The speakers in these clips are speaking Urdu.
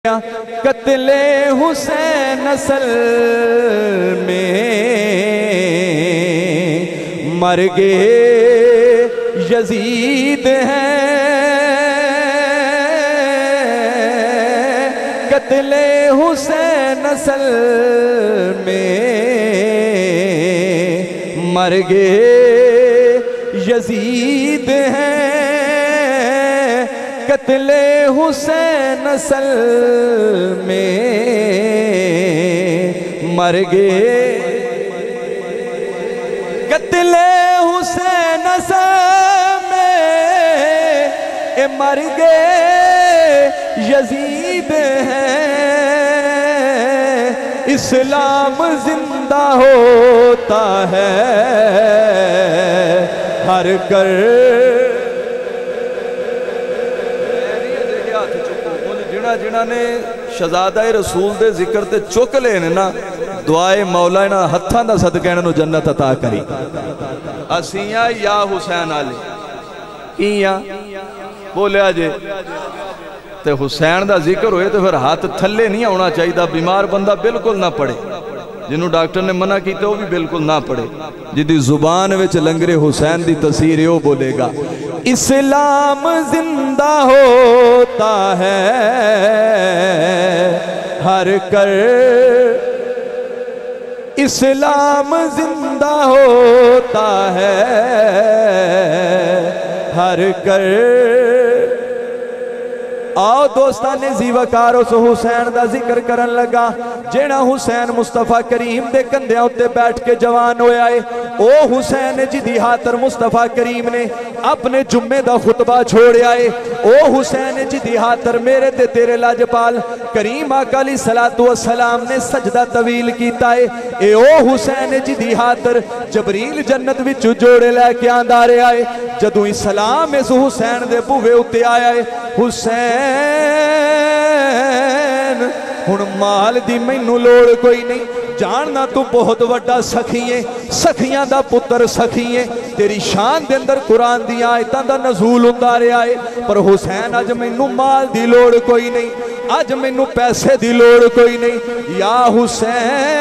قتل حسین اصل میں مر گئے یزید ہیں، قتل حسین اصل میں مر گئے یزید ہیں، قتل حسین اصل میں مر گئے، قتل حسین اصل میں مر گئے یزید ہیں، اسلام زندہ ہوتا ہے ہر کر جنہاں نے شہزادہ رسول دے ذکر تے چک لینے نا دعائے مولا نا ہتھاں دا صدقہ انہوں جنت عطا کری۔ اسیاں یا حسین علی کیاں بولے آجے تے حسین دا ذکر ہوئے تو پھر ہاتھ تھلے نہیں ہونا چاہیے دا، بیمار بندہ بالکل نہ پڑے، جنہوں ڈاکٹر نے منع کیتے وہ بھی بالکل نہ پڑے، جدی زبان وچ لنگرے حسین دی تصویر یہ بولے گا اسلام زندہ ہوتا ہے ہر کر، اسلام زندہ ہوتا ہے ہر کر۔ آؤ دوستانے زیوکار اس حسین دا ذکر کرن لگا جینا حسین مصطفیٰ کریم دے کندیاں ہوتے بیٹھ کے جوان ہوئے آئے، او حسین جدی ہاتر مصطفیٰ کریم نے اپنے جمعے دا خطبہ چھوڑے آئے، او حسین جدی ہاتر میرے تے تیرے لاجپال کریم آقا علیہ السلام نے سجدہ طویل کیتا ہے، اے او حسین جدی ہاتر جبریل جنت وچ جوڑے لے کے آندارے آئے، جدو اسلام اس حسین دے بوے اتے آیا ہے، حسین ہن مال دی مینوں لوڑ کوئی نہیں، جاننا تو بہت وڈا سکھییں، سکھیاں دا پتر سکھییں، تیری شان دے اندر قرآن دی آیتاں دا نزول اندارے آئے، پر حسین آج مینوں مال دی لوڑ کوئی نہیں، آج مینوں پیسے دی لوڑ کوئی نہیں، یا حسین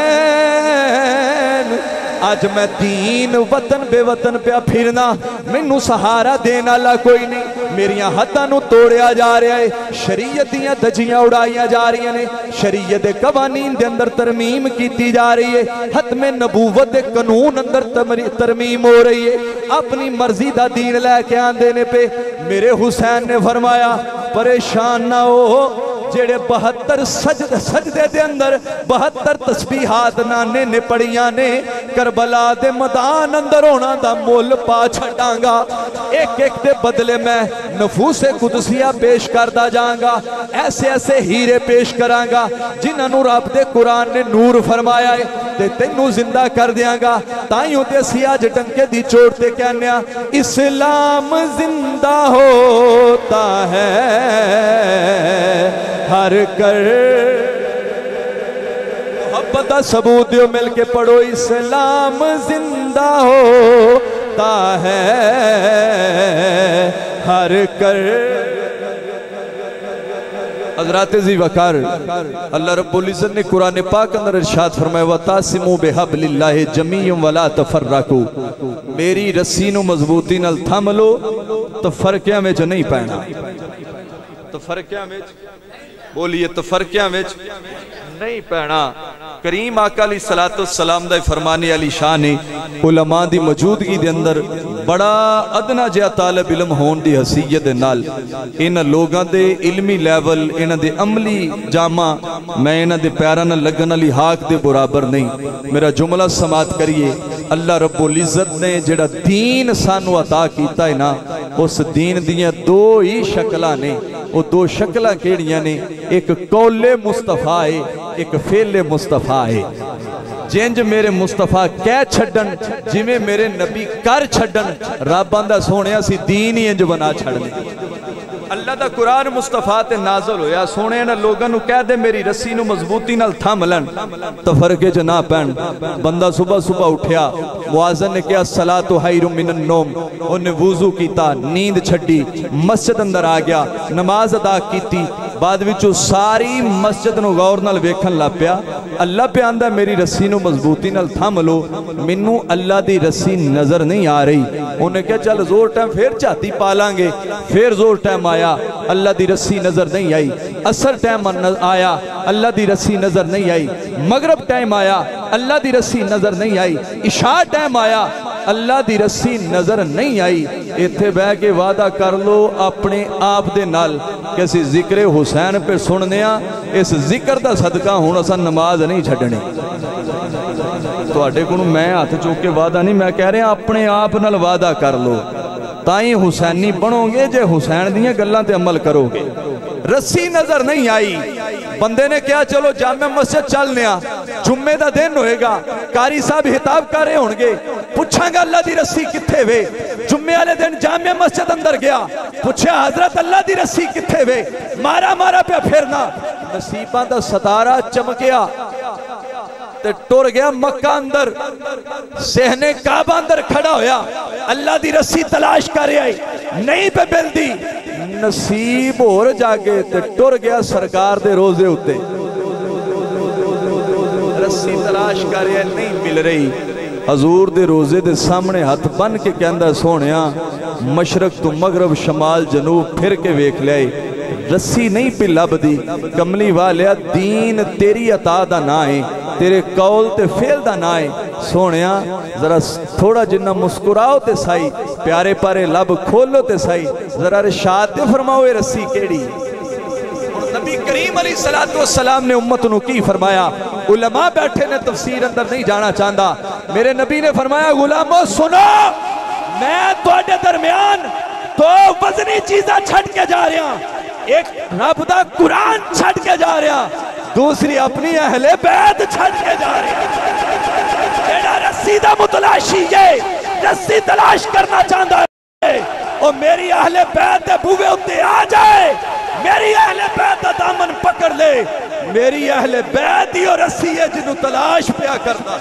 آج میں دین وطن بے وطن پہ پھرنا، مینوں سہارا دینا لا کوئی نہیں، میریاں حدانوں توڑیا جا رہا ہے، شریعتیاں دجیاں اڑائیاں جا رہی ہیں، شریعت قوانین دے اندر ترمیم کیتی جا رہی ہے، حتم نبوت دے قانون اندر ترمیم ہو رہی ہے، اپنی مرضی دا دین لے کے آن دینے پہ میرے حسین نے فرمایا پریشان نہ ہو، جیڑے 72 سجدے دے اندر 72 تسبیحات نانے نے پڑیاں نے، کربلا دے مدان اندر ہونا دا مول پا چھڑاں گا، ایک ایک دے بدلے میں نفوس قدسیہ پیش کردہ جاں گا، ایسے ایسے ہیرے پیش کراں گا جنہوں رب دے قرآن نے نور فرمایا ہے، تے تینوں زندہ کر دیاں گا، تائیوں تے سیاج ڈنکے دی چوڑتے کہنیا اسلام زندہ ہوتا ہے ہر کر، محبت ثبوت دیو مل کے پڑھو اسلام زندہ ہوتا ہے ہر کر۔ حضرات زیوکار اللہ رب العزت نے قرآن پاک اندر ارشاد فرمائے وَتَعْصِمُوا بِحَبْلِ اللَّهِ جَمِيعًا وَلَا تَفَرَّقُوا، میری رسی نو مضبوطی نال تھام لو تو فرقیاں میں جو نہیں پہنا، تو فرقیاں میں بولیے تو فرقیاں میں نہیں پہنا۔ کریم آقا علیہ السلام دا فرمانے علی شان علماء دی موجودگی دے اندر بڑا ادنا جہا طالب علم ہون دی حیثیت نال ان لوگاں دے علمی لیول ان دے عملی جامع میں ان دے پیرانا لگن علی حاق دے برابر نہیں۔ میرا جملہ سماعت کریے، اللہ رب العزت نے جڑا دین سانو عطا کیتا ہے نا، اس دین دیاں دو ہی شکلہ نے، وہ دو شکلہ کیڑیاں نے، ایک قول مصطفیٰ ہے، ایک فعل مصطفیٰ ہے۔ جنج میرے مصطفیٰ کہہ چھڑن جمیں میرے نبی کر چھڑن، رب آندہ سونے اسی دین ہی انج بنا چھڑنے۔ اللہ دا قرآن مصطفیٰ تے نازل ہویا، سونے نا لوگاں نو کہہ دے میری رسی نو مضبوطی نال تھام لن، تو فرقے جنا پہن۔ بندہ صبح صبح اٹھیا، معاذن نے کہا الصلاۃ خیر من النوم، انہیں وضو کیتا، نیند چھڑی، مسجد اندر آ گیا، نماز ادا کیتی، بعد وچوں ساری مسجد نو غور نال ویکھن لگ پیا اللہ پہ آندا میری رسی نو مضبوطی نال تھام لو مینوں اللہ دی رسی نظر نہیں آ رہی انہیں کہا چل زور ٹائم پھر چاہتی پالیں گے پھر زور ٹائم آیا اللہ دی رسی نظر نہیں آئی اثر ٹائم آیا اللہ دی رسی نظر نہیں آئی مغرب ٹائم آیا اللہ دی رسی نظر نہیں آئی عشاء ٹائم آیا اللہ دی رسی نظر نہیں آئی ایتھے بہ کے وعدہ کر لو اپنے آپ دے نال کسی ذکر حسین پہ سننیا اس ذکر دا صدقہ ہونا سا نماز نہیں چھڑنے تو آٹے کنو میں ہاتھ چوک کے وعدہ نہیں میں کہہ رہے ہیں اپنے آپ نال وعدہ کر لو تائیں حسینی بنو گے جے حسین دیاں گلاں تے عمل کرو گے رسی نظر نہیں آئی بندے نے کیا چلو جامع مسجد چلنیا جمعے دا دن ہوئے گا کاری صاحب حتاب کر رہے ہونگے پوچھاں گا اللہ دی رسی کتھے وے جمعے والے دن جامع مسجد اندر گیا پوچھا حضرت اللہ دی رسی کتھے وے مارا مارا پہ پھرنا نصیباں دا ستارہ چمکیا تے ٹور گیا مکہ اندر سہنے کعبہ اندر کھڑا ہویا اللہ دی رسی تلاش کر آئی نہیں پہ مل دی نصیب اور جاگے تے ٹور گیا سرکار دے روزے ہوتے رسی تلاش کر آئی نہیں مل رہی حضور دے روزے دے سامنے ہاتھ بن کے کہندہ سونیا مشرق تو مغرب شمال جنوب پھر کے ویکھ لے رسی نہیں پہ لب دی کملی والیا دین تیری عطا دا نہ ہے تیرے قول تے فعل دا نہ ہے سونیا ذرا تھوڑا جنہ مسکراؤ تے سائی پیارے پارے لب کھولو تے سائی ذرا رشاد تے فرماؤے رسی کیڑی نبی کریم علیہ السلام نے امت نو کی فرمایا علماء بیٹھے نے تفسیر اندر نہیں جانا چاہتا میرے نبی نے فرمایا غلامو سنو میں توڑے درمیان تو وزنی چیزہ چھٹ کے جا رہا ایک رب دا قرآن چھٹ کے جا رہا دوسری اپنی اہل بیت چھٹ کے جا رہا جیڑا رسی دا متلاشی یہ رسی تلاش کرنا چاہتا ہے اور میری اہل بیت دے بوے ہوتے آ جائے میری اہل بیت دا دامن پکڑ لے میری اہل بیت ہی اور رسی ہے جنہوں تلاش پیا کرنا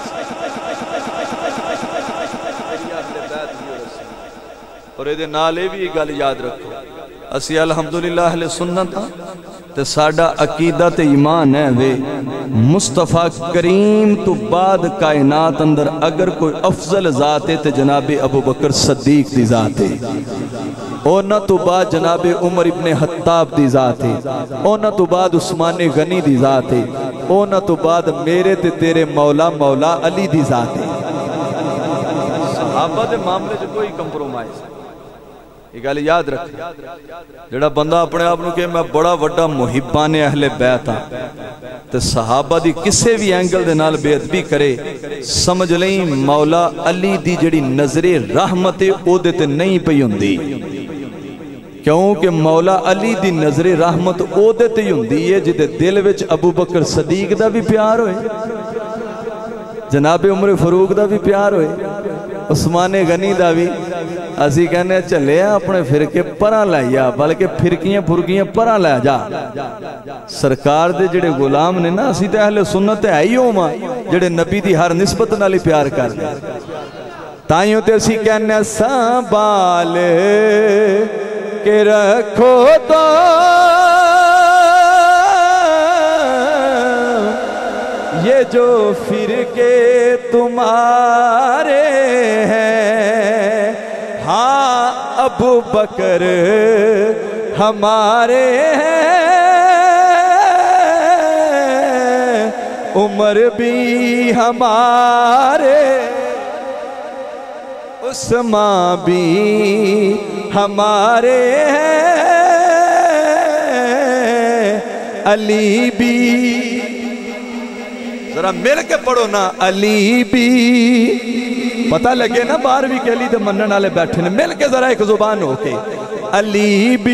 اور یہ نالے بھی یہ گل یاد رکھو اسی الحمدللہ اہل سنت تے ساڑا عقیدہ تے ایمان ہے وے مصطفیٰ کریم تو بعد کائنات اندر اگر کوئی افضل ذات ہے تے جناب ابو بکر صدیق دی ذات ہے اور نہ تو بعد جناب عمر ابن خطاب دی ذات ہے اور نہ تو بعد عثمان غنی دی ذات ہے اور نہ تو بعد میرے تے تیرے مولا علی دی ذات ہے صحابہ دے معاملے جو کوئی کمپرومائز یہ گل یاد رکھ جڑا بندہ اپنے آپ نو کہ میں بڑا وڈا محبان اہل بیت ہاں تے صحابہ دی کسے بھی اینگل دے نال بے ادبی کرے سمجھ لیں مولا علی دی جڑی نظر رحمت او دے تے نہیں پئی ہوندی کیونکہ مولا علی دی نظر رحمت او دے تے ہوندی ہے جدے دل وچ ابو بکر صدیق دا بھی پیار ہوئے جناب عمر فاروق دا بھی پیار ہوئے عثمان غنی دا بھی اسی کہنے چلے اپنے فرقے پرا لائیا بلکہ فرقیاں پھرقیاں پرا لائیا جا سرکار دے جڑے غلام نے نا اسی تے اہل سنت ہے ہی ہوں ماں جڑے نبی دی ہر نسبت نالی پیار کر لیں تائیوں تے اسی کہنے سنبھال کے رکھو تو یہ جو فرقے تمہارے ہیں ہاں ابو بکر ہمارے ہیں عمر بھی ہمارے عثمان بھی ہمارے ہیں علی بھی ذرا مل کے پڑھو نا علی بھی پتہ لگے نا بارویں کے علی دے منن والے بیٹھے نے مل کے ذرا ایک زبان ہو کے علی بھی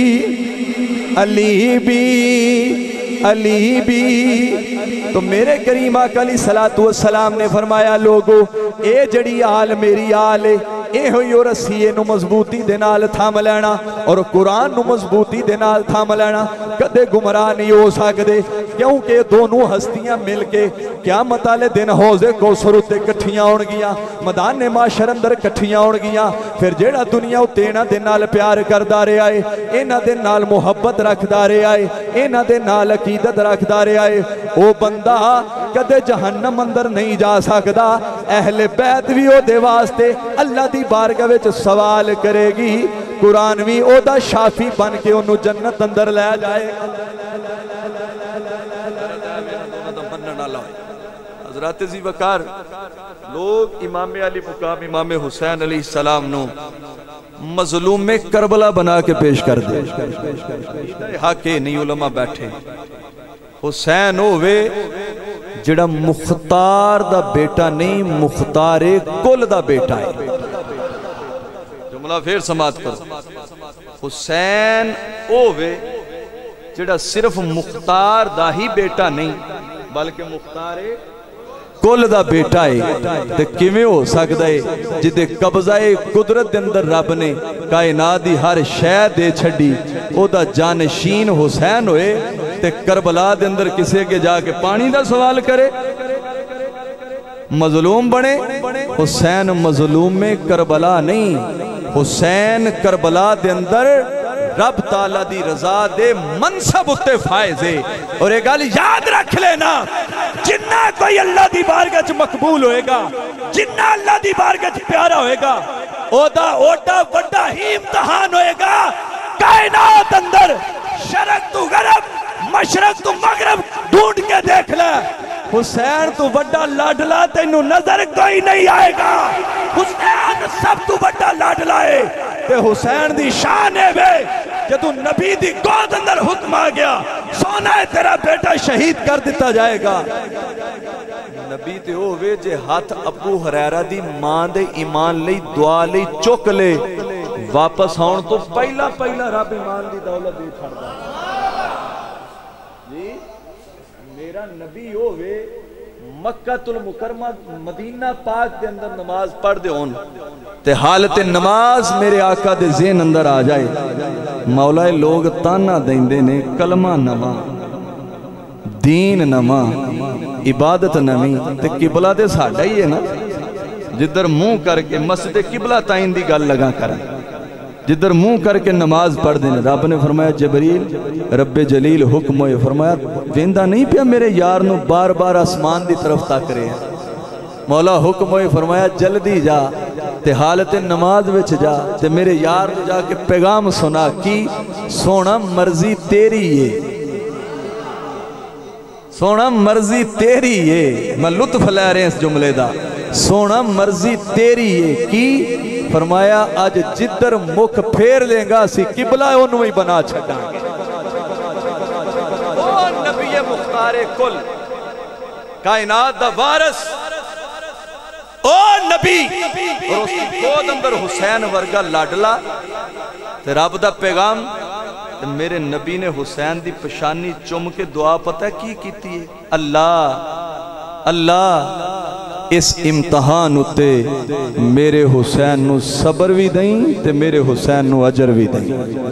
علی بھی علی بھی تو میرے کریم آقا علیہ السلام نے فرمایا لوگو اے جڑی آل میری آل اے ہوئی اور رسیے نو مضبوطی دے نال تھام لینا اور قرآن نو مضبوطی دے نال تھام لینا کدے گمراہ نہیں ہو سکدے کیونکہ دونوں ہستیاں مل کے قیامت والے دن حوض کوثر اُتے کٹھیاں ہون گیاں میدان محشر اندر کٹھیاں ہون گیاں پھر جیڑا دنیا اُتے انہاں دے نال پیار کردا رہیا ہے انہاں دے نال محبت رکھدا رہیا ہے انہاں دے نال عقیدت رکھدا رہیا ہے او بندہ کدے جہنم اندر نہیں جا سکدا اہل بیت بھی او دے واسطے اللہ دی بارگاہ وچ سوال کرے گی قرآن بھی او دا شافی بن کے انہوں جنت اندر لے جائے حضرات زی وقار لوگ امام علی مقام امام حسین علیہ السلام نو مظلوم کربلا بنا کے پیش کر دے حق نہیں علماء بیٹھے حسین ہوئے جڑا مختار دا بیٹا نہیں مختار کل دا بیٹا ہے جملہ پھر سماعت کرو حسین ہوئے جڑا صرف مختار دا ہی بیٹا نہیں بلکہ مختار کل دا بیٹا ہے تے کیویں ہو سکدا ہے جدے قبضہ قدرت دے اندر رب نے کائنات دی ہر شے دے چھڈی او دا جانشین حسین ہوئے تے کربلا دے اندر کسے کے جا کے پانی دا سوال کرے مظلوم بنے حسین مظلوم میں کربلا نہیں حسین کربلا دے اندر رب تعالیٰ دی رضا دے منصب اتے فائز ہے اور ایک گل یاد رکھ لینا جنہ کوئی اللہ دی بارگاہ چ مقبول ہوئے گا جنہ اللہ دی بارگاہ چ پیارا ہوئے گا اوٹا وڈا ہی امتحان ہوئے گا کائنات اندر شرق تو غرب مشرق تو مغرب ڈھونڈ کے دیکھ لے حسین تو وڈا لاڈلا تینوں نظر کوئی نہیں آئے گا حسین سب تو وڈا لاڈلا ہے تے حسین دی شان ہے بے کہ تو نبی دی گود اندر حکم آ گیا سونا ہے تیرا بیٹا شہید کر دیتا جائے گا نبی تے ہوئے جے ہاتھ ابو حریرہ دی ماں دے ایمان لئی دعا لئی چک لے واپس آن تو پہلا رب ایمان دی دولت دے چھڑ دا جی میرا نبی ہوئے مکہ المکرمہ مدینہ پاک دے اندر نماز پڑھ دے ہون تے حالت نماز میرے آقا دے ذہن اندر آ جائے مولا لوگ تانا دیندے نے کلمہ نما دین نما عبادت نمی تے قبلہ دے ساڑھا ہی ہے نا جدر منہ کر کے مسجد قبلہ تائیں دی گل لگا کریں جدر منہ کر کے نماز پڑھ دینے رب نے فرمایا جبریل رب جلیل حکم ہوئے فرمایا ویندہ نہیں پیا میرے یار نو بار بار آسمان دی طرف تاک رہے ہیں مولا حکم ہوئے فرمایا جلدی جا تے حالت نماز وچ جا تے میرے یار نو جا کے پیغام سنا کی سونا مرضی تیری ہے سونا مرضی تیری ہے میں لطف لے رہے ہیں اس جملے دا سونا مرضی تیری ہے کی فرمایا آج جدر مکھ پھیر لیں گا سی قبلہ انہوں ہی بنا چھٹا او نبی مختار کل کائنات دا وارث او نبی اور اس کی گود اندر حسین ورگا لاڈلا تے رب دا پیغام میرے نبی نے حسین دی پشانی چم کے دعا پتہ کی کیتی ہے اللہ اس امتحان اتے میرے حسین نو صبر بھی دیں تے میرے حسین نو اجر بھی دیں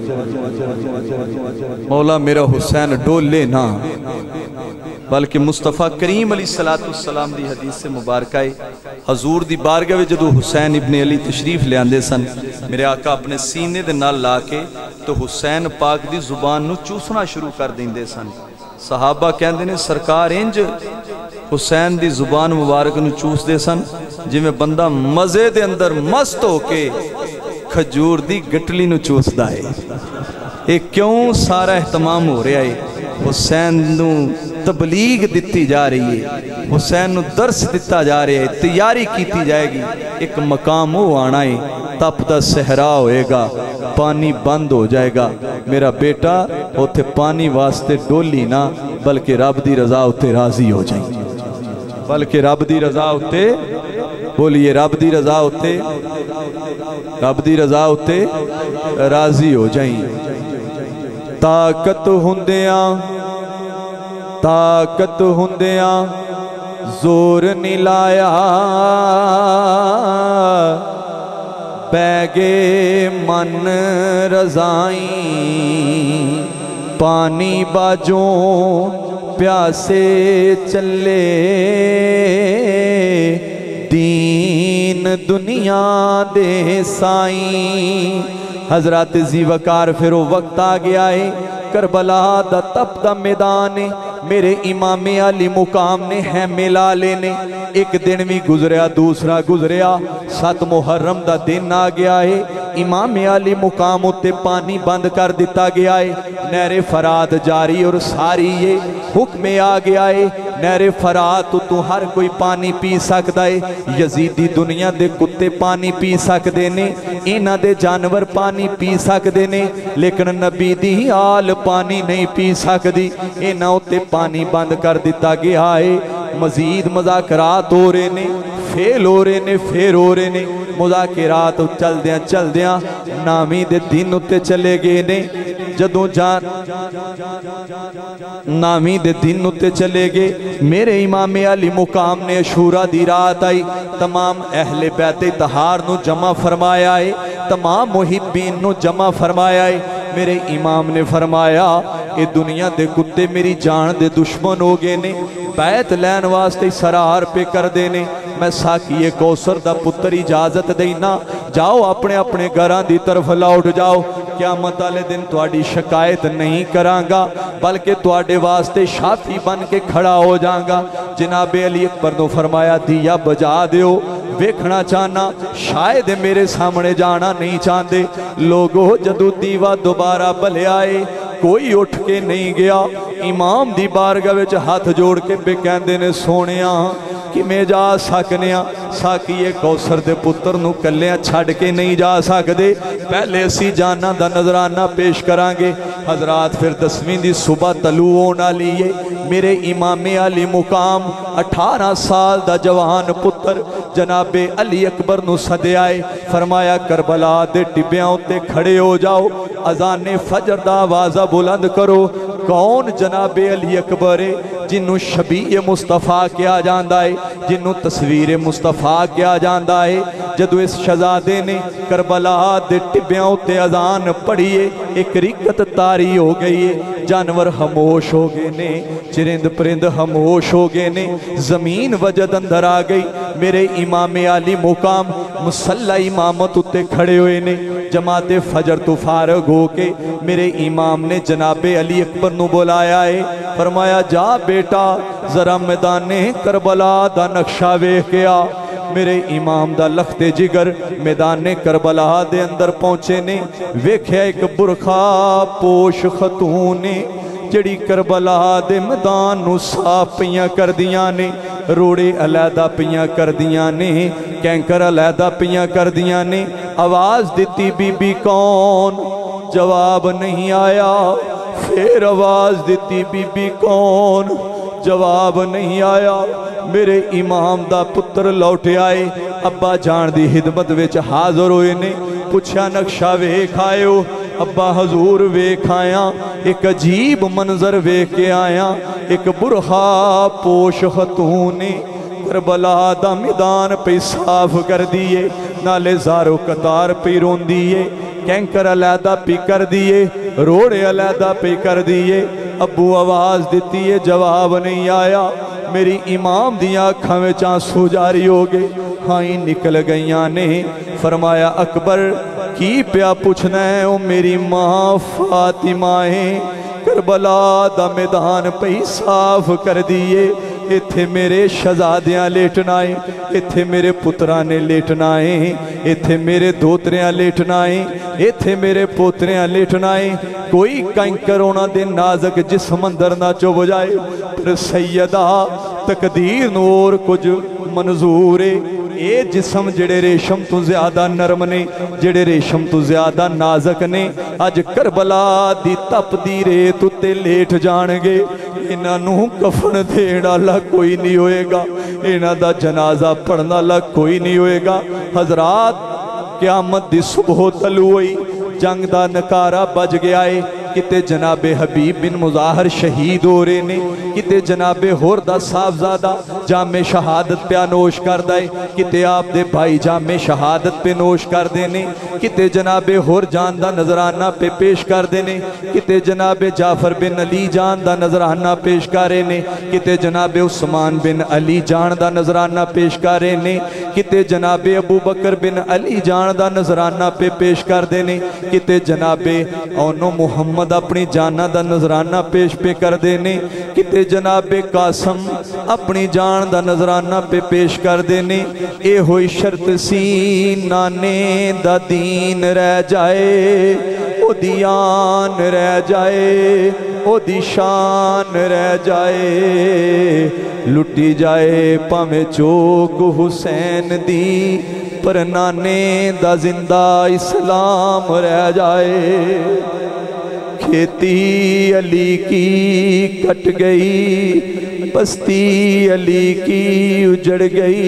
مولا میرا حسین ڈولے نہ بلکہ مصطفیٰ کریم علیہ السلام دی حدیث سے مبارکہ ہے حضور دی بارگاہ وچ جدوں حسین ابن علی تشریف لے آندے سن میرے آقا اپنے سینے دے نال لا کے تو حسین پاک دی زبان نو چوسنا شروع کر دیندے سن صحابہ کہندے نے سرکار انج حسین دی زبان مبارک نو چوس دے سن جی میں بندہ مزے دے اندر مست ہو کے کھجور دی گٹلی نو چوس دائے ایک کیوں سارا اہتمام ہو رہا ہے حسین نو تبلیغ دیتی جا رہی ہے حسین نو درس دیتا جا رہا ہے تیاری کیتی جائے گی ایک مقام ہو آنا ہے تپ دا صحرا ہوئے گا پانی بند ہو جائے گا میرا بیٹا ہوتے پانی واسطے ڈولی نہ بلکہ رب دی رضا ہوتے راضی ہو جائیں بلکہ رب دی رضا ہوتے بولیے رب دی رضا ہوتے راضی ہو جائیں طاقت ہندیاں زور نہیں لایا पैगे मन रजाई पानी बाजों प्यासे चले दीन दुनिया दे साईं। हजरत ज़ीवकार फिर वो वक्त आ गया है, करबला दा तप दा मैदान है, मेरे इमाम अली मुकाम ने है मिला लेने। एक दिन भी गुजरिया दूसरा गुजरिया, 7 मुहर्रम दा दिन आ गया है, इमाम अली मुकाम उत्ते पानी बंद कर दिता गया है। नहरे फरात जारी और सारी ये हुक्म आ गया है, नहरे फरात तो हर कोई पानी पी सकता है। यजीदी दुनिया दे कुत्ते पानी पी सकते ने, इन्हां दे जानवर पानी पी सकते ने, लेकिन नबी दी आल पानी नहीं पी सकती। इन्हां उत्ते पानी बंद कर दिता गया है। मजीद मुज़ाकरात हो रहे ने, फेल हो रहे ने, फिर हो रहे ने। मुज़ाकरात चलदियां चलदियां नामी दे दिन उत्ते चले गए ने। जदों जान नामी दे दिन उत्ते चले गए, मेरे इमाम अली मुकाम ने अशूरा दी रात आई, तमाम अहले बैते तहार नू जमा फरमाया है, तमाम मुहिब्बीन नू जमा फरमाया है। मेरे इमाम ने फरमाया ये दुनिया दे कुत्ते मेरी जान दे दुश्मन हो गए ने, बैत लैन वास्ते सरार पे कर देने। मैं साकिए कौसर दा पुत्र इजाजत देना, जाओ अपने अपने घरां दी तरफ लौट जाओ। क़यामत वाले दिन तुहाडी शिकायत नहीं करांगा, बल्कि तुहाडे वास्ते शाफी बन के खड़ा हो जाऊंगा। जनाबे अली अकबर ने फरमाया दिया बजा दियो, वेखना चाहना, शायद मेरे सामने जाना नहीं चाहते। लोगो जदों दीवा दोबारा बलियाए, कोई उठ के नहीं गया। इमाम दी बारगाह विच हाथ जोड़ के बे कहंदे ने सोनिया कि मैं जा सकने, साकिए कौसर दे पुत्र नू कल्लियां छड़ के नहीं जा सकते, पहले असी जाना दा नजराना पेश करांगे। हजरात फिर 10वीं दी सुबह तलू होने वाली है। मेरे इमाम अली मुकाम 18 साल दा जवान पुत्र जनाबे अली अकबर नू सदियाए, फरमाया करबला दे टिब्बियां उत्ते खड़े हो जाओ, अजाने फजर दा आवाज़ा बुलंद करो। कौन जनाबे अली अकबर है जिन्हों शबीए मुस्तफा किया जाता है, जिन्हों तस्वीर मुस्तफा किया जाता है। जदों इस शहजादे ने करबला दे टिब्बियां उत्ते अजान पढ़ीए, एक रिकत तारी हो गई है, जानवर खामोश हो गए ने, चिरिंद परिंद खामोश हो गए ने, जमीन वजद अंदर आ गई। मेरे इमाम अली मुकाम मुसल्ला इमामत उत्ते खड़े हुए ने। जमाते फजर तो फारग हो के मेरे इमाम ने जनाबे अली अकबर नू बुलाया है, फरमाया जा बेटा जरा मैदाने करबला दा नक्शा वेख के आ। मेरे इमाम दा लखते जिगर मैदाने करबला दे अंदर पहुंचे ने, वेख्या एक बुरखा पोश खतून ने जड़ी करबला दे मैदान नू साफ पियां कर दियां ने, रोड़े अलैदा पियां कर दियां ने, कैंकर अलैदा पियां कर दियां ने। आवाज दिती बीबी कौन, जवाब नहीं आया। फिर आवाज दिती बीबी कौन, जवाब नहीं आया। मेरे इमाम दा पुत्र लौट आए, अब्बा जान दी हिदमत विच हाज़र होए ने। पुछया नक्शा वेख आयो, अब्बा हजूर वेख आया, एक अजीब मंजर वेख के आया। एक बुरहा पोश खतून ने करबला दा मैदान पे साफ कर दिए, नाले ज़ारो कतार पे रोंदी है, कैंकर अलैदा पी कर दिए, रोड़े अलैदा पे कर दिए। अबू आवाज दिती है, जवाब नहीं आया। मेरी इमाम दियां अखां विच आंसू जारी हो गए, हाई निकल गईयां ने। फरमाया अकबर की प्या पुछना है, ओ मेरी मां फातिमा है, करबला दा मैदान पे साफ कर दिए। इत्थे मेरे शहजादियां लेटना है, इत्थे मेरे पुत्रा ने लेटना है, इत्थे मेरे दोतरियां लेटना है, इत्थे मेरे पोतरियां लेटना है। कोई कंकर उन्हां दे नाजक जिस्म अंदर ना चुभ जाए। पर सैयदा तकदीर नूं होर कुछ मंजूर है। ये जिस्म जेड़े रेशम तो ज्यादा नरम ने, जेड़े रेशम तो ज्यादा नाजक ने, अज करबला दी तप दी रेत उत्ते लेट जाणगे। इन्हां नूं कफन देण वाला कोई नहीं होएगा, इन्हां दा जनाजा पढ़न वाला कोई नहीं होएगा। हजरात क़यामत दी सुबह तलू हुई, जंग दा नकारा बज गया है। किते जनाबे हबीब बिन मुजाहर शहीद हो रहे ने, किते जनाबे होर दा साहबजादा जामे शहादत पे नोश करदा है, किते आप दे भाई जामे शहादत पे नोश करदे ने, किते जनाबे होर जान दा नजराना पे पेश करदे ने, किते जनाबे जाफर बिन अली जान दा नजराना पेश कर रहे ने, किते जनाबे उस्मान बिन अली जान दा नजराना पेश कर रहे ने, किते जनाबे अबू बकर बिन अली जान दा नजराना पे पेश करदे ने, किते जनाबे औनो मुहम्मद अपनी जाना दा नजराना पेश पे करदे ने, किते जनाबे कासम अपनी जान दा नजराना पे पेश करदे ने। ए होई शर्त सी नाने दा दीन रह जाए, ओ दियान रह जाए, ओ दी शान रह जाए, लुटी जाए भावें चौक हुसैन दी, पर नाने दा जिंदा इस्लाम रह जाए। खेती अली की कट गई, बस्ती अली की उजड़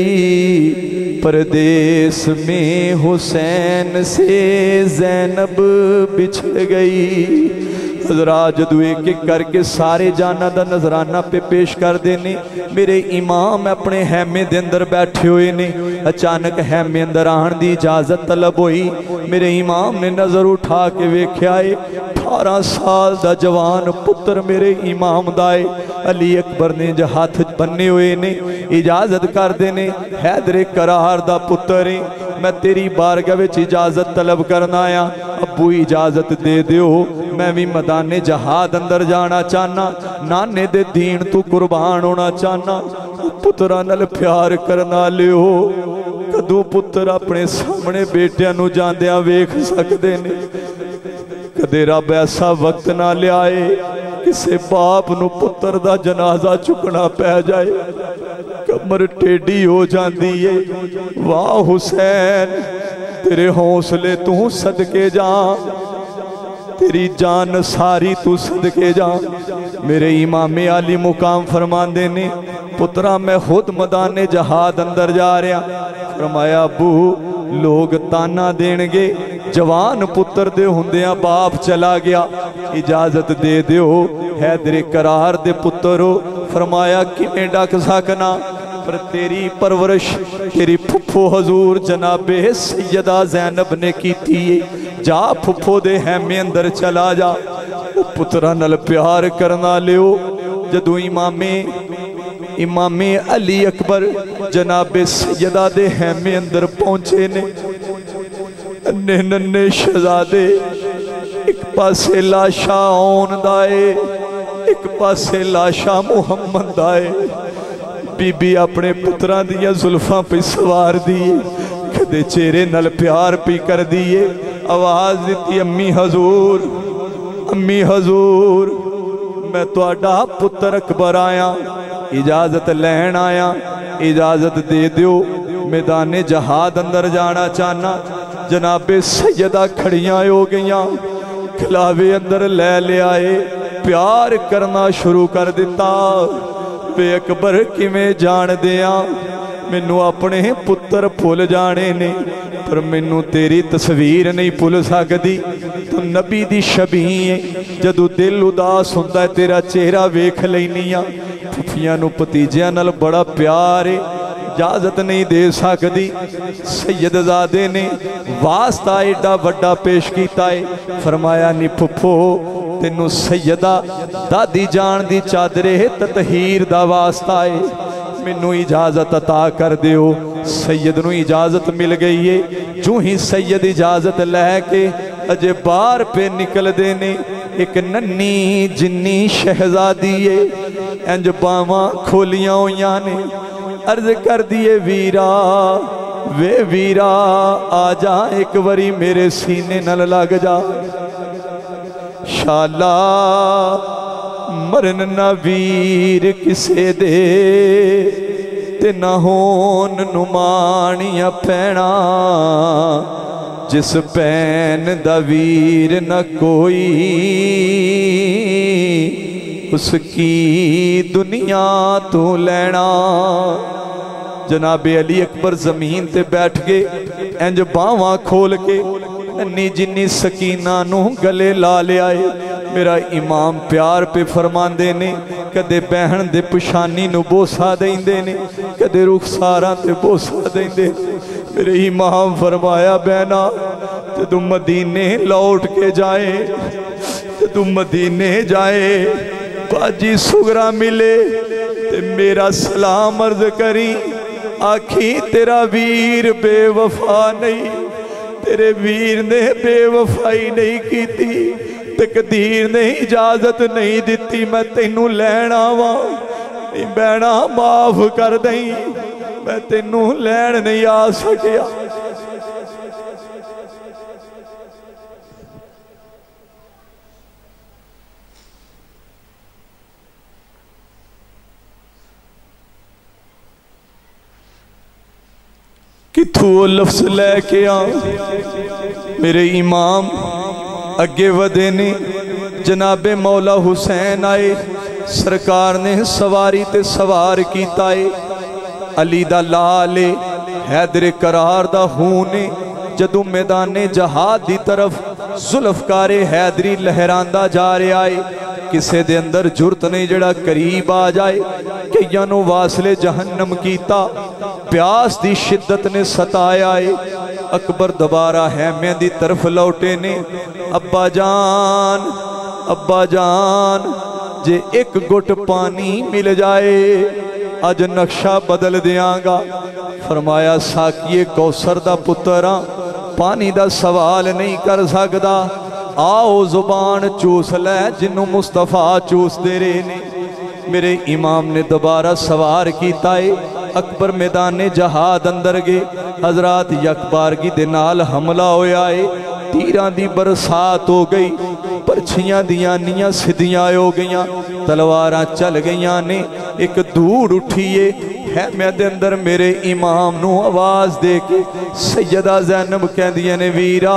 गई, परदेस में हुसैन से ज़ैनब बिछड़ गई। हज़रात जदों एक एक करके सारे जाना दा नजराना पे पेश कर देने, मेरे इमाम अपने हैमे दे अंदर बैठे हुए ने, अचानक हैमे अंदर आने की इजाजत तलब हुई। मेरे इमाम ने नजर उठा के वेख्या है 18 साल दा जवान पुत्र मेरे इमाम दा है। अली अकबर ने जो हाथ बन्ने हुए ने इजाजत कर देने, हैदरे करार दा पुत्र है, मैं तेरी बारगाह विच इजाजत तलब करना आया, अबू इजाजत दे दियो, मैं भी मैदाने जहाद अंदर जाना चाहना, नाने दे दीन तू कुर्बान होना चाहना, पुत्रा नाल प्यार करना लियो। कदों पुत्र अपने सामने बेटियां नू जांदियां वेख सकदे ने, कदे रब ऐसा वक्त ना लियाए किसे बाप नू पुत्र दा जनाजा चुकना पै जाए, कमर टेढ़ी हो जाती है। वाह हुसैन तेरे हौसले तू सदके जा, तेरी जान सारी तू सदके जा। मेरे इमामे आली मुकाम फरमांदे ने, पुत्रा मैं खुद मैदाने जहाद अंदर जा रहा। फरमाया अबू लोग ताना देणगे, जवान पुत्र दे हुंदियां बाप चला गया, इजाजत दे दियो, हैदरे करार दे पुत्र हो। फरमाया किवें डक सकना, पर तेरी परवरिश तेरी फुफो हजूर जनाबे सैयदा ज़ैनब ने कीती है, जा फुफो दे हैमे अंदर चला जा, पुत्रा नाल प्यार करना लियो। जदों इमामे अली अकबर जनाबे सैयदा दे हैमे अंदर पहुंचे ने, नन्हे नन्हे शहजादे, एक पासे लाशा आउन दा है, एक पासे लाशा मुहम्मद दा है। बीबी अपने पुत्रां दियां जुल्फां पे सवार दी, कदे चेहरे नाल प्यार पी कर दिए। आवाज दी अम्मी हजूर, अम्मी हजूर, मैं तुहाडा पुत्र अकबर आया, इजाजत लैन आया, इजाजत दे दियो, मैदाने जहाद अंदर जाना चाहना। जनाबे सैयदा खड़ियां हो गईयां, खिलावे अंदर ले लियाए, प्यार करना शुरू कर दिता। बे अकबर किवें जान दिया, मैनू अपने पुत्र भुल जाने ने, पर मैनू तेरी तस्वीर नहीं भुल सकती। तू नबी दी छबी है, जदों दिल उदास हुंदा है तेरा चेहरा वेख लैनी आ। फुफियां नू भतीजियां नाल बड़ा प्यार है, इजाजत नहीं दे सकती। सैयदजादे ने वास्ता एडा वड्डा पेश किया है, फरमाया नी फुफो तेनू सैयदा दादी जान दी चादरे ततहीर दा वास्ता है, मैनू इजाजत अता कर दियो। सैयद नू इजाजत मिल गई है। जो ही सैयद इजाजत लैके अजे बाहर पे निकलते ने, एक नन्नी जिन्नी शहजादी है, इंज बावां खोलियां होइयां ने, अर्ज कर दिए वीरा वे वीरा आ जा, एक बारी मेरे सीने नाल लग जा। शाला मरन ना वीर किसे दे, ते ना होन नुमानिया पैना, जिस पैन दा वीर न कोई, उसकी दुनिया तू लैना। जनाबे अली अकबर जमीन ते बैठ गए, इंज बावां खोल के नन्नी जिन्नी सकीना नू गले ला लिया। मेरा इमाम प्यार पे फरमांदे ने कदे बहन दे पछानी नू बोसा देंदे ने कदे रुखसारां ते बोसा देंदे। मेरे इमाम फरमाया बहना ते तू मदीने लौट के जाए ते तू मदीने जाए बाजी सुगरा मिले ते मेरा सलाम अर्ज करी आखी तेरा वीर बेवफा नहीं, तेरे वीर ने बेवफाई नहीं की थी, तकदीर ने इजाजत नहीं दी मैं तेनू लैन आवा। नहीं बहना माफ कर दई मैं तेनू लैन नहीं आ सकिया। किथों वो लफ्ज लैके आ मेरे इमाम अगे वधे ने। जनाबे मौला हुसैन आए सरकार ने सवारी ते सवार कीता है। अली दा लाल हैदर करार दा खून ने। जदों मैदाने जहाद दी तरफ जुल्फकारे हैदरी लहरांदा जा रहा है किसे दे अंदर जुरत नहीं जड़ा करीब आ जाए। कईयां नूं वासले जहन्नम कीता प्यास दी शिद्दत ने सताया है। अकबर दोबारा हैमे दी तरफ लौटे ने। अब्बा जान जे एक गुट पानी मिल जाए अज नक्शा बदल दियांगा। फरमाया साकिए कौसर दा पुत्रा पानी दा सवाल नहीं कर सकदा। आओ जुबान चूस लै जिन्नू मुस्तफा चूस दे रहे ने। मेरे इमाम ने दोबारा सवार किया है। अकबर मैदाने जहाद अंदर गए। हजरात यकबारगी दे नाल हमला होया है। तीरां दी बरसात हो गई, परछियां दियां नीयां सिद्धियां हो गईयां, तलवारां चल गईयां ने। एक धूड़ उठीए हैमे दे अंदर मेरे इमाम नू आवाज दे के सैयदा ज़ैनब कहंदियां ने वीरा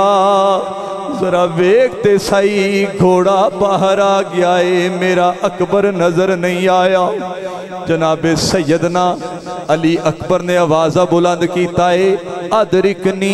जरा वेखते सही घोड़ा बाहर आ गया है। मेरा अकबर नजर नहीं आया। जनाबे सैयदना अली अकबर ने आवाज़ा बुलंद कीता है अदरिकनी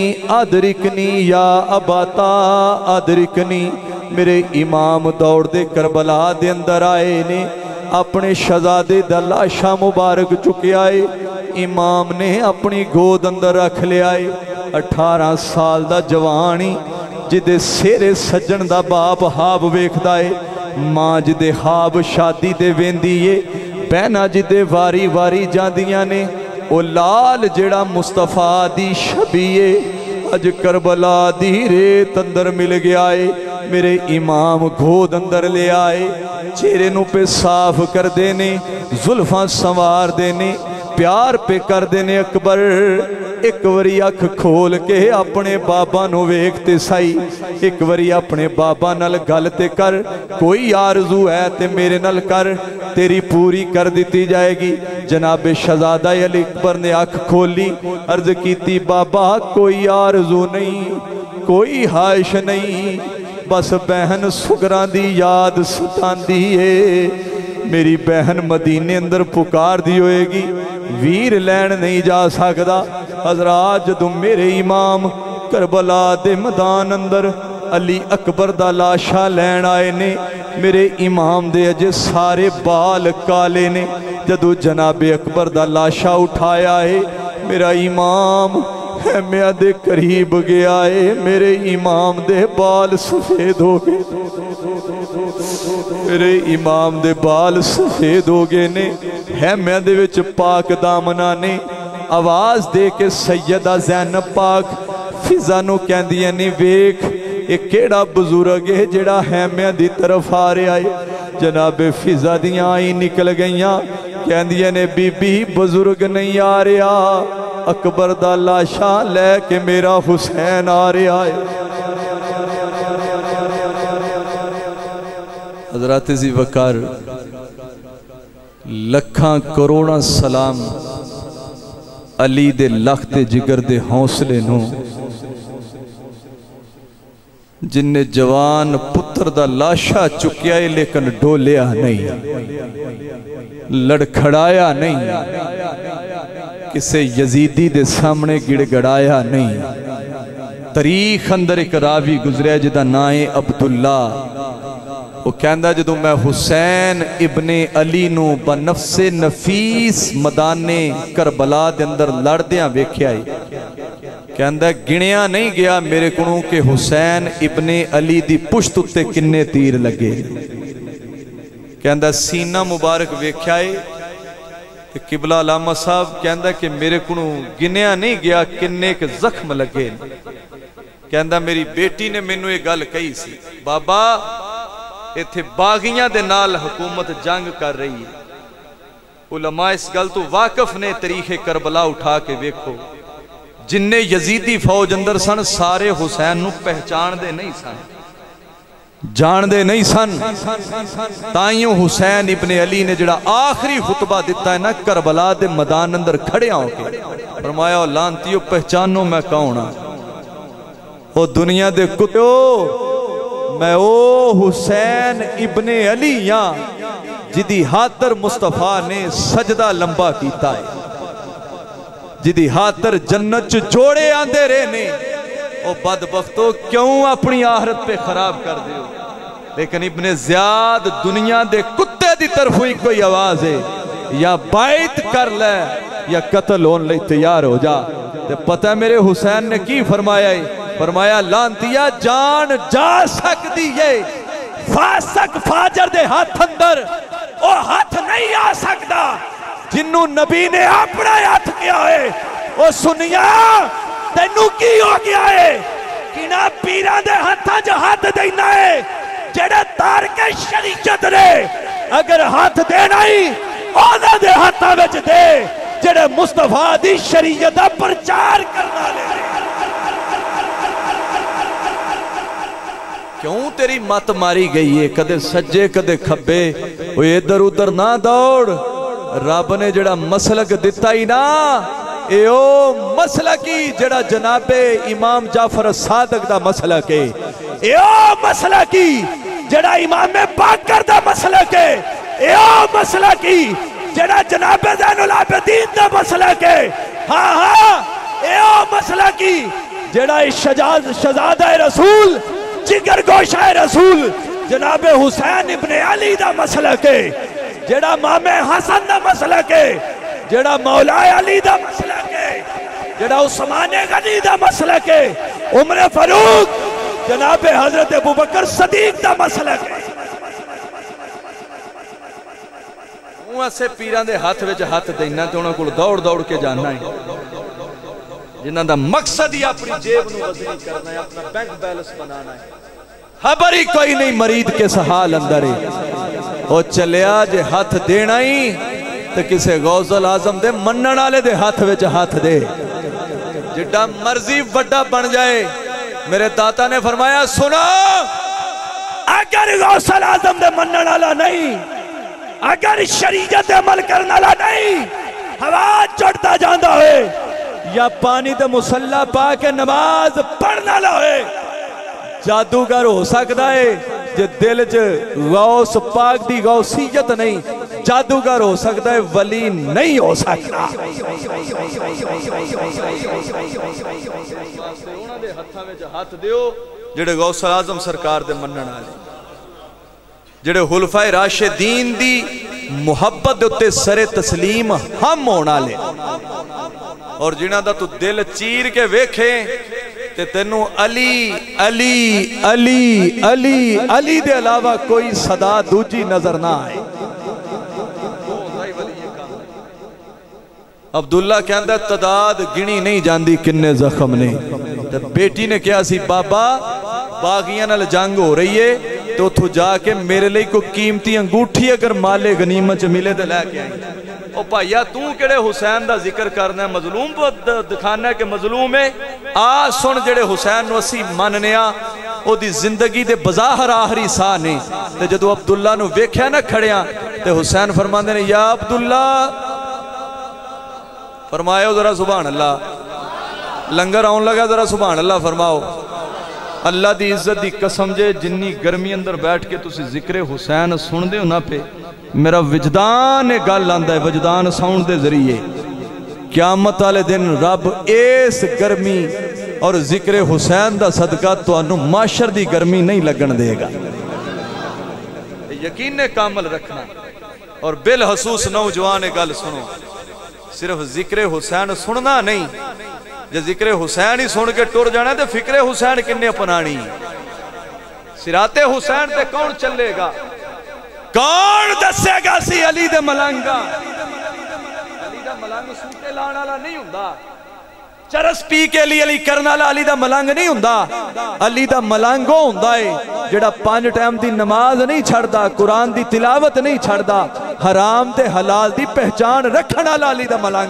अदरिकनी या अबाता अदरिकनी। मेरे इमाम दौड़दे करबला दे अंदर आए ने। अपने शहजादे दा लाशा मुबारक चुकिया है। इमाम ने अपनी गोद अंदर रख लिया है। 18 साल दा जवानी जिदे सेरे सज्जन दा बाप हाब वेखदा है। मां जिदे हाब शादी दे वेंदी है। बहना जिदे वारी वारी जांदियां ने। ओ लाल जेड़ा मुस्तफा दी शबीए अज करबला दी रेत अंदर मिल गया है। मेरे इमाम गोद अंदर ले आए। चेहरे नू पे साफ कर देने, जुल्फां संवार देने, प्यार पे कर देने। अकबर एक बारी अख खोल के अपने बाबा नू वेखते सही। एक बारी अपने बाबा नाल गल ते कर। कोई आरजू है ते मेरे नाल कर, तेरी पूरी कर दी जाएगी। जनाबे शहजादा अली अकबर ने अख खोली, अर्ज की बाबा कोई आरजू नहीं, कोई ख्वाहिश नहीं, बस बहन सुगरा दी याद सतांदी है। मेरी बहन मदीने अंदर पुकार दी होएगी, वीर लैन नहीं जा सकदा। हजरात जदों मेरे इमाम करबला दे मैदान अंदर अली अकबर दा लाशा लैन आए ने। मेरे इमाम दे अजे सारे बाल काले ने। जदों जनाबे अकबर दा लाशा उठाया है मेरा इमाम हैमिया दे करीब गया है। मेरे इमाम दे बाल सफेद हो गए। मेरे इमाम दे बाल सफेद हो गए ने। हैमिया दे विच पाक दामना ने आवाज दे के सैयदा ज़ैनब पाक फिजा नू कहंदियां ने वेख ये केड़ा बुजुर्ग है जेड़ा हैमिया दी तरफ आ रहा है। जनाबे फिजा दियां आई निकल गईयां, कहंदियां ने बीबी बुजुर्ग नहीं आ रहा, अकबर दा लाशा लैके मेरा हुसैन आ रहा है। हज़रत जी वकार लखां करोड़ां सलाम अली दे लखते जिगर दे हौसले नू जिन्ने जवान पुत्र दा लाशा चुकिया है लेकिन डोलिया नहीं, लड़खड़ाया नहीं, किसे यजीदी दे सामने गिड़गड़ाया नहीं। तारीख अंदर एक रावी गुजरिया जिदा नाम है अब्दुल्ला। وہ کہندہ جدو میں حسین ابن علی نو بنفس نفیس مدانے کربلا دے اندر لڑدیاں ویکھیا کہندہ گنیا نہیں گیا میرے کنوں کہ حسین ابن علی دی پشت تے کنے تیر لگے کہندہ سینہ مبارک ویکھیا کہ قبلہ علامہ صاحب کہندہ کہ میرے کنوں گنیا نہیں گیا کنے کے زخم لگے کہندہ میری بیٹی نے مینوں یہ گل کہی سی بابا ایتھے باغیاں دے نال حکومت جنگ کر رہی ہے علماء اس گل تو واقف نے تاریخ کربلا اٹھا کے ویکھو جن نے یزیدی فوج اندر سن سارے حسین نو پہچان دے نہیں سن جان دے نہیں سن تائیوں حسین ابن علی نے جڑا آخری خطبہ دیتا ہے نا کربلا دے میدان اندر کھڑے ہوں کے فرمایا لانتیو پہچانو میں کون ہاں او دنیا دے کتو میں او حسین ابن علی یاں جدی ہاتر مصطفیٰ نے سجدہ لمبا کیتا ہے جدی ہاتر جنت جوڑے آندے رہنے او بدبختو کیوں اپنی آخرت پہ خراب کر دیو لیکن ابن زیاد دنیا دے کتے دی طرف ہوئی کوئی آواز ہے یا بائت کر لے یا قتل ہون لئی تیار ہو جا پتہ میرے حسین نے کی فرمایا ہے فرمایا لانتیا جان جا سکتی ہے فاسق فاجر دے ہاتھ اندر او ہاتھ نہیں آ سکتا جنہوں نبی نے اپنا ہاتھ کیا ہے او سنیا تینوں کی ہو گیا ہے کینا پیران دے ہاتھا جو ہاتھ دینا ہے جڑے تارک شریعت نے اگر ہاتھ دینا ہی اونا دے ہاتھا وچ دے جڑے مصطفیٰ دی شریعت پرچار کرنا لے کیوں تیری مات ماری گئی ہے کدے سجے کدے کھبے وہ ادھر ادھر نہ دوڑ رب نے جڑا مسلک دیتا ہی نا اے او مسلکی جڑا جناب امام جعفر صادق دا مسلک ہے اے او مسلکی جڑا امام باقر دا مسلک ہے اے او مسلکی جڑا جناب زین العابدین دا مسلک ہے ہاں ہاں اے او مسلکی جڑا شہزادہ رسول جگر گوشہ رسول جناب حسین ابن علی دا مسلک ہے جڑا امام حسن دا مسلک ہے جڑا مولا علی دا مسلک ہے جڑا عثمان غنی دا مسلک ہے عمر فاروق جناب حضرت ابوبکر صدیق دا مسلک ہے وہاں سے پیران دے ہاتھ وچ ہاتھ دینا تو انہوں کو دوڑ دوڑ کے جاننا ہے جنہاں دا مقصد ہی اپنی جیب نو وزنی کرنا ہے اپنا بینک بیلنس بنانا ہے خبر ہی کوئی نہیں مرید کے سحال اندر ہے او چلیا جے ہاتھ دینا ہی تو کسے غوث العظم دے منن والے دے ہاتھ وچ ہاتھ دے جڈا مرضی وڈا بن جائے میرے داتا نے فرمایا سنا اگر غوث العظم دے منن والا نہیں اگر شریعت عمل کرنے والا نہیں ہوا چڑھتا جاندہ ہے یا پانی دے مسلح پا کے نماز پڑھنا والا ہے جادوگر ہو سکتا ہے جے دل چ غوث پاک دی غوثیت نہیں جادوگر ہو سکتا ہے ولی نہیں ہو سکتا ہاتھ دیو جڑے غوث اعظم سرکار دے منن والے جڑے خلفائے راشدین دی محبت تے سر تسلیم ہم ہونا لے اور جنہاں دا تو دل چیر کے ویکھے تے تینوں علی علی علی علی علی دے علاوہ کوئی صدا دوجی نظر نہ آئے عبداللہ کہندہ تعداد گنی نہیں جاندی کنے زخم نے بیٹی نے کیا سی بابا باغیاں نال جنگ ہو رہی ہے تو تو جا کے میرے لئے کو قیمتی انگوٹھی اگر مالے غنیمت ملے دے لے کے آئیں او پایا تو کڑے حسین دا ذکر کرنا ہے مظلوم پر دکھانا ہے کہ مظلوم ہے آ سن جڑے حسین نو اسی ماننیا او دی زندگی دے بظاہر آخری سا نے تے جدو عبداللہ نو ویکھیا نہ کھڑیاں تے حسین فرمان دینے یا عبداللہ فرمایا ذرا سبحان اللہ لنگر آن لگا ذرا سبحان اللہ فرماؤ اللہ دی عزت دی قسم جے جنی گرمی اندر بیٹھ کے تسی ذکر حسین سن دے ہونا پہ میرا وجدان گل آندہ ہے وجدان ساؤنڈ دے ذریعے قیامت والے دن رب اس گرمی اور ذکر حسین دا صدقہ تو انو معاشر دی گرمی نہیں لگن دے گا یقین کامل رکھنا. اور بالخصوص نوجوان گل سنو، صرف ذکر حسین سننا نہیں، جے ذکر حسین ہی سن کے ٹر جانا تو فکر حسین کنے اپنانی؟ صراط حسین تے کون چلے گا؟ کون دسے گا سی علی دے ملنگا؟ علی دا ملنگ سوٹے لانا لا نہیں ہوندا، چرس پی کے علی کرنا لا علی دا ملنگ نہیں ہوندا. علی دا ملنگ ہو ہوندا ہے جڑا 5 ٹائم دی نماز نہیں چھڑدا، قرآن دی تلاوت نہیں چھڑدا، حرام تے حلال دی پہچان رکھنا لا علی دا ملنگ.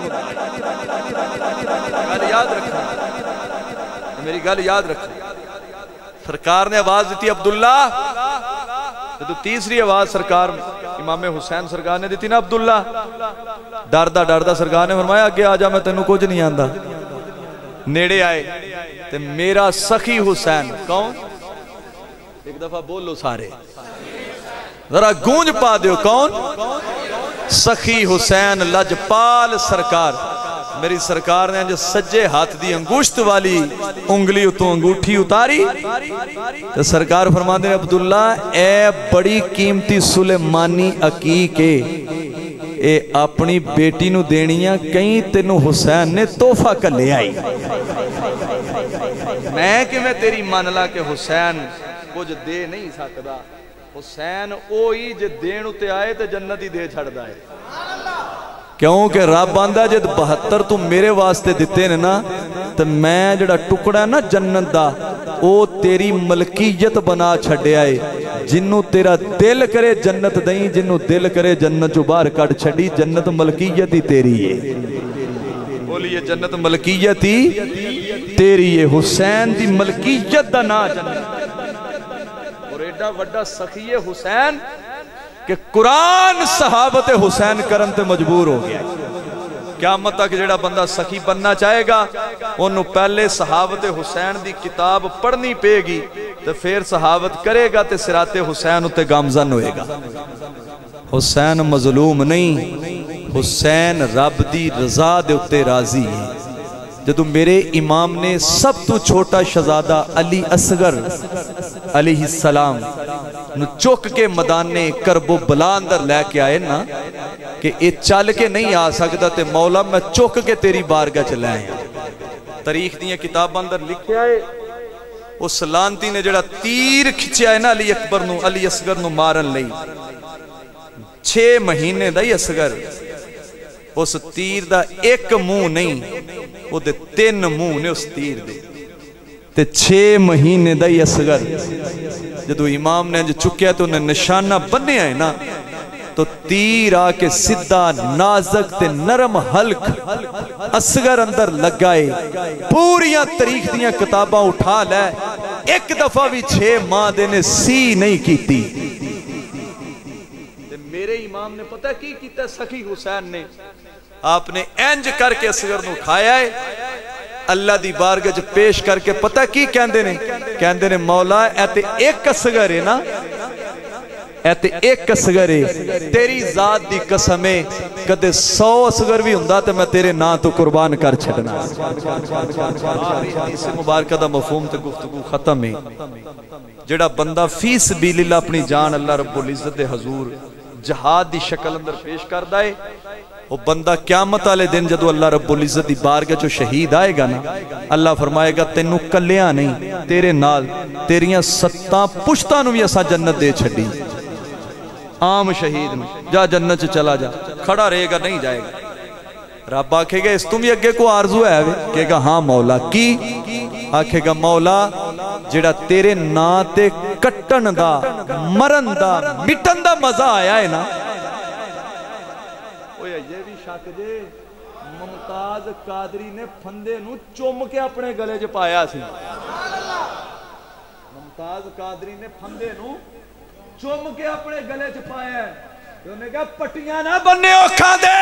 گل یاد رکھنا، میری گل یاد رکھنا. سرکار نے آواز دیتی عبداللہ، تو تیسری آواز سرکار امام حسین سرکار نے دیتی نا عبداللہ، ڈردہ ڈردہ سرکار نے فرمایا اگے آجا میں تینوں کچھ نہیں آندا. نیڑے آئے تے میرا سخی حسین کون؟ ایک دفعہ بولو سارے، ذرا گونج پا دیو، کون؟ سخی حسین لجپال سرکار. میری سرکار نے جو سجے ہاتھ دی انگوشت والی انگلی اتو انگوٹھی اتاری تو سرکار فرماتے ہیں عبداللہ اے بڑی قیمتی سلیمانی عقیقے اے اپنی بیٹی نو دینیاں کہیں تینو حسین نے تحفہ کر لے آئی. میں کہ میں تیری مانلا کہ حسین کچھ دے نہیں سکتا، حسین اوہی جے دینو تے آئے تے جنت ہی دے چھڑ دائے. کیونکہ رب آندہ جد 72 تو میرے واسطے دیتے ہیں نا تو میں جڑا ٹکڑا ہے نا جنت دا او تیری ملکیت بنا چھڑے آئے. جنوں تیرا دل کرے جنت دیں، جنوں دل کرے جنت جو باہر کٹ چھڑی. جنت ملکیت ہی تیری ہے، بولیے جنت ملکیت ہی تیری ہے. حسین دی ملکیت دا نا جنت. اور ایڈا وڈا سخی حسین کہ قرآن صحابت حسین کرن تے مجبور ہو گیا. قیامت تک جڑا بندہ سخی بننا چاہے گا انہوں پہلے صحابت حسین دی کتاب پڑھنی پے گی تو پھر صحابت کرے گا تے صراط حسین اتے گامزن ہوئے گا. حسین مظلوم نہیں، حسین رب دی رضا دے اتے راضی ہے. جدو میرے امام نے سب تو چھوٹا شہزادہ علی اصغر علیہ السلام نو چوک کے مدانے کرب و بلا اندر لے کے آئے نا کہ یہ چل کے نہیں آ سکتا تے مولا میں چوک کے تیری بارگاہ چلے آئے. تاریخ دیاں کتاب اندر لکھے آئے اس لانتی نے جڑا تیر کھچے آئے نا علی اکبر نو علی اصغر نو مارن لئی 6 مہینے دا ہی اصغر اس تیر دا ایک منہ نہیں وہ دے 3 منہ نے اس تیر دے تے 6 مہینے دا ہی اصغر. جدو امام نے چکیا تو انہیں نشانہ بننے آئے نا تو تیر آکے سدھا نازک تے نرم حلق اصغر اندر لگائے. پوریاں تاریخ دیاں کتاباں اٹھا لے ایک دفعہ بھی 6 ماہ دینے سی نہیں کیتی. میرے امام نے پتہ کی کیتا ہے سخی حسین نے؟ آپ نے اینج کر کے اصغر نو کھایا ہے اللہ دی بارگاہ جو پیش کر کے پتہ کی کہندے نے مولا ایتے ایک اصغر ہے نا، ایتے ایک اصغر ہے تیری ذات دی قسمیں کدے 100 اصغر بھی ہوندا تے میں تیرے نا تو قربان کر چھڑنا. اس مبارکہ دا مفہوم تے گفتگو ختم ہے. جڑا بندہ فی سبیل اللہ اپنی جان اللہ رب العزت دے حضور جہاد دی شکل اندر پیش کردہ ہے وہ بندہ قیامت والے دن جدو اللہ رب العزت دی بارگاہ جو شہید آئے گا نا اللہ فرمائے گا تینوں کلیاں نہیں تیرے نال تیریاں 7 پشتاں نو بھی اسا جنت دے چھڑی. عام شہید میں جا جنت چلا جا کھڑا رہے گا نہیں جائے گا. رب آکھے گا اس تم بھی اگے کو آرزو ہے کہے گا ہاں مولا کی؟ آکھے گا مولا جڑا تیرے نا تے کٹن دا مرن دا مٹن دا مزہ آیا ہے نا. یہ بھی شک دے ممتاز قادری نے پھندے نو چوم کے اپنے گلے جو پایا سی. ممتاز قادری نے پھندے نو چوم کے اپنے گلے جو پایا ہے. انہوں نے کہا پٹیاں نہ بننے اوکھا دے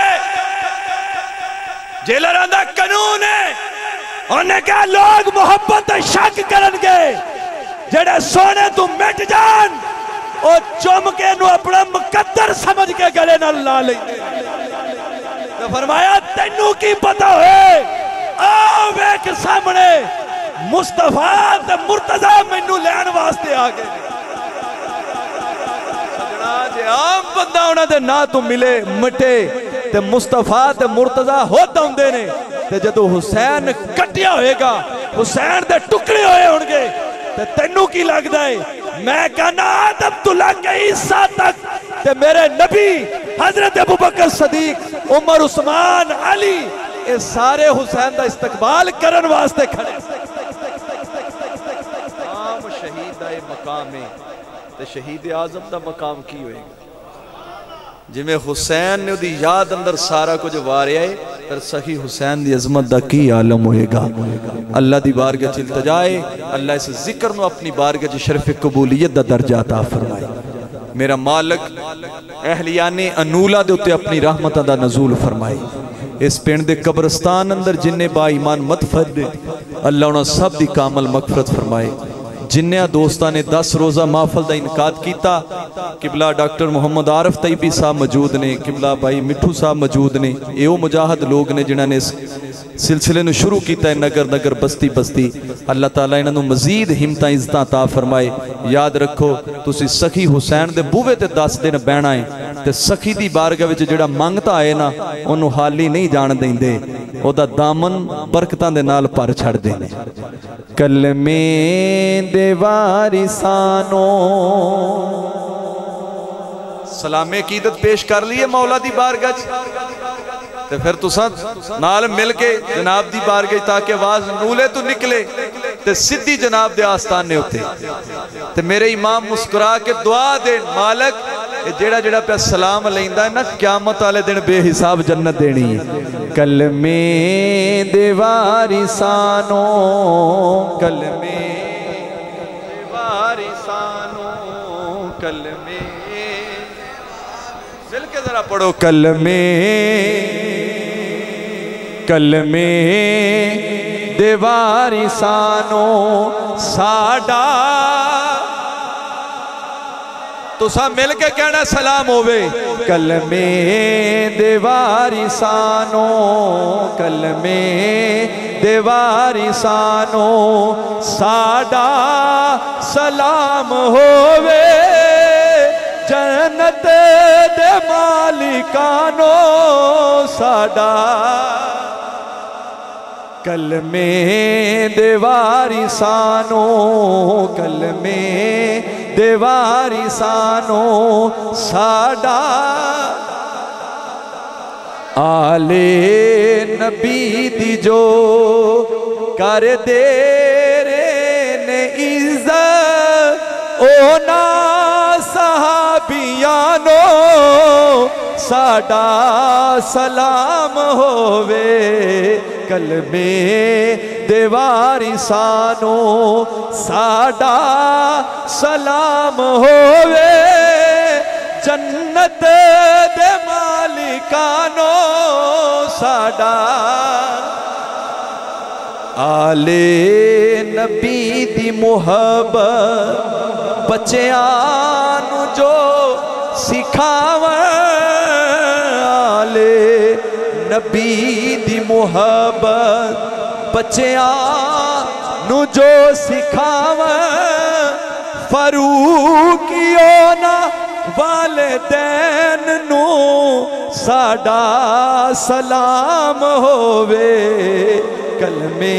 جیلران دا قانون ہے. انہوں نے کہا لوگ محبت شک کرن گے جڑے سونے تو مٹ جان اور چوم کے نو اپنا مقدر سمجھ کے گلے نہ لا لیں. تو فرمایا تینوں کی پتہ ہوئے آؤ ایک سامنے مصطفیٰ تے مرتضیٰ مینوں لین واسطے آگے. سجنا جے عام بندہ انہاں دے نا تو ملے مٹے تے مصطفیٰ تے مرتضیٰ ہوتا ہوں دے نے تے جدو حسین کٹیا ہوئے گا حسین دے ٹکڑے ہوئے ہونگے تے تینوں کی لگ دائے میں کہنا آدم تو لگ گئی عیسیٰ تک تے میرے نبی حضرت ابوبکر صدیق عمر عثمان علی اے سارے حسین دا استقبال کرن واسطے کھڑے عام شہید دا مقام ہے تے شہید اعظم دا مقام کی ہوئے گا جی میں حسین نے دی یاد اندر سارا کچھ وارے آئے پھر صحیح حسین دی عظمت دا کی عالم ہوئے گا اللہ دی بارگاہ چ التجائے اللہ اس ذکر نو اپنی بارگاہ چ شرف قبولیت دا درجہ عطا فرمائے میرا مالک اہلیان انولا دے اتے اپنی رحمتہ دا نزول فرمائے اس پینڈ دے قبرستان اندر جننے با ایمان مدفد دے اللہ انہوں سب دی کامل مغفرت فرمائے جنہاں دوستان نے 10 روزہ محفل دا انعقاد کیتا قبلہ ڈاکٹر محمد عارف طیبی صاحب موجود نے قبلہ بھائی مٹھو صاحب موجود نے ایو مجاہد لوگ نے جنہاں نے اس سلسلے نو شروع کیتا ہے نگر نگر بستی بستی اللہ تعالیٰ انہوں مزید ہمتاں عزتاں عطا فرمائے یاد رکھو تسی سخی حسین دے بوے تے 10 دن بہنا ہے تے سخی دی بارگاہ وچ جڑا منگتا آئے نا انہوں حالی نہیں جان دیں دے او دا دامن برکتاں دے نال پر چھڑ دینے کلمے دے وارثانوں سلام عقیدت پیش کر لیے مولا دی بارگاہ تے پھر تو ساتھ نال مل کے جناب دی بارگاہ تاکہ آواز نولے تو نکلے تے صدی جناب دے آستانے ہوتے تے میرے امام مسکرا کے دعا دے مالک جیڑا جیڑا پہ سلام علیندہ ہے نا قیامت والے دن بے حساب جنت دینی ہے کلمے دے وارثانوں کلمے دے وارثانوں کلمے مل کے ذرا پڑھو کلمے کلمے دے وارثانوں ساڈا تو سا مل کے کہنا سلام ہوئے کلمے دے وارثانوں کلمے دے وارثانوں ساڈا سلام ہوئے جنت دے مالکانوں ساڈا کلمے دے وارثانوں کلمے دے وارثانوں ساڈا آلے نبی دی جو کر دے رے عزت اونا صحابیانوں ساڈا سلام ہووے کلمے دے وارثانوں ساڈا سلام ہووے جنت دے مالکانوں ساڈا آلے نبی دی محبت بچیاں جو سکھاویں آلے نبی دی محبت بچیاں جو سکھاویں فاروقیوں نا والدین نو ساڈا سلام ہووے کلمے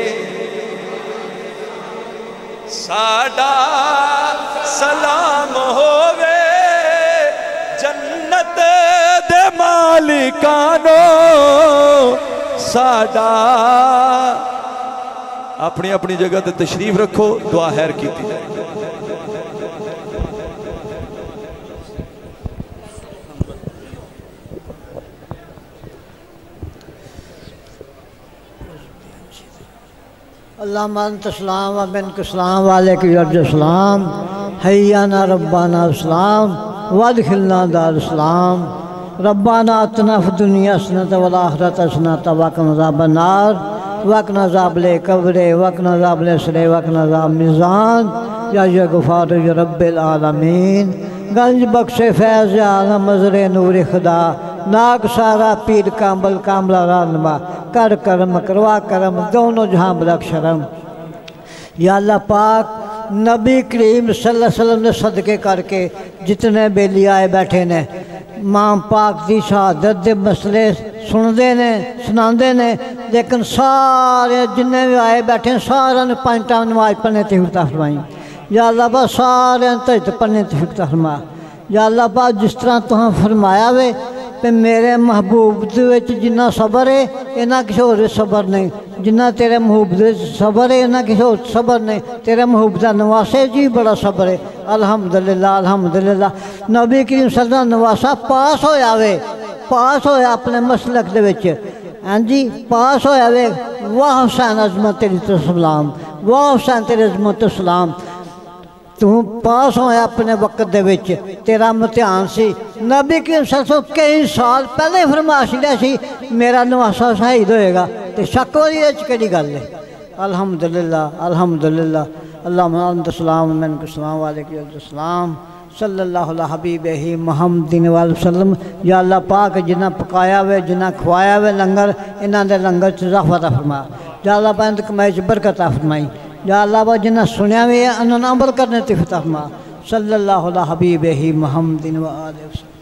ساڈا سلام ہووے جنت دے مالکانوں ساڈا اپنی اپنی جگہ تے تشریف رکھو دعا خیر کیتی جائے اللہم انت السلام و منک السلام و علیک یرج السلام حیانا ربانا السلام وادخلنا دار السلام ربانا اتنا فی الدنیا حسنۃ والآخرۃ حسنۃ وقنا عذاب النار وقنا عذاب القبر وقنا عذاب الحشر وقنا عذاب میزان یا غفار یا رب العالمین گنج بخش فیض عالم مظہر نور خدا ناک سارا پیر کامل کاملہ رہنما کر کرم کروا کرم دونوں جہاں بلک شرم یا اللہ پاک نبی کریم صلی اللہ علیہ وسلم نے صدقے کر کے جتنے بیلی آئے بیٹھے نے ماں پاک دی شہادت دے مسئلے سندے نے سناندے نے، لیکن سارے جننے بھی آئے بیٹھے ہیں سارے نے 5 ٹائم نماز پڑھنے توفیق عطا فرمائی۔ یا اللہ پاک سارے تہجد پڑھنے توفیق عطا فرما۔ یا اللہ پاک جس طرح تہاں فرمایا وے کہ میرے محبوب دے وچ جنہ صبر ہے انہاں کسی اور صبر نہیں، جنہ تیرے محبوب دے صبر ہے انہاں کسی اور صبر نہیں، تیرے محبوب دا نواسے جی بڑا صبر ہے۔ الحمدللہ الحمدللہ نبی کریم صلی اللہ علیہ وسلم نواسا پاس ہویا وے، پاس ہویا اپنے مسلک دے وچ، ہاں جی پاس ہویا وے۔ واہ حسین عظمت تیری تو سلام، واہ حسین تیری عظمت تو سلام، تو پاس ہویا اپنے وقت دے وچ، تیرا امتحان سی۔ نبی کریم صلی اللہ علیہ وسلم کئی سال پہلے فرما چھڑیا سی میرا نواسا شہید ہوئے گا، تے شک والی وچ کیڑی گل ہے۔ الحمدللہ الحمدللہ اللہم انت السلام منک السلام علیکم السلام صلی اللہ علیہ حبیبہ محمد وسلم۔ یا اللہ پاک جنہ پکایا ہوئے جنہ کھوایا ہوئے لنگر انہاں دے لنگر چ اضافہ عطا فرما۔ یا اللہ پاک انت کمائی چ برکت عطا فرمائی۔ یا اللہ پاک جنہ سنیا ہوئے انہاں عمل کرنے توفیق عطا فرما۔ صلی اللہ علیہ حبیبہ محمد وآلہ وسلم۔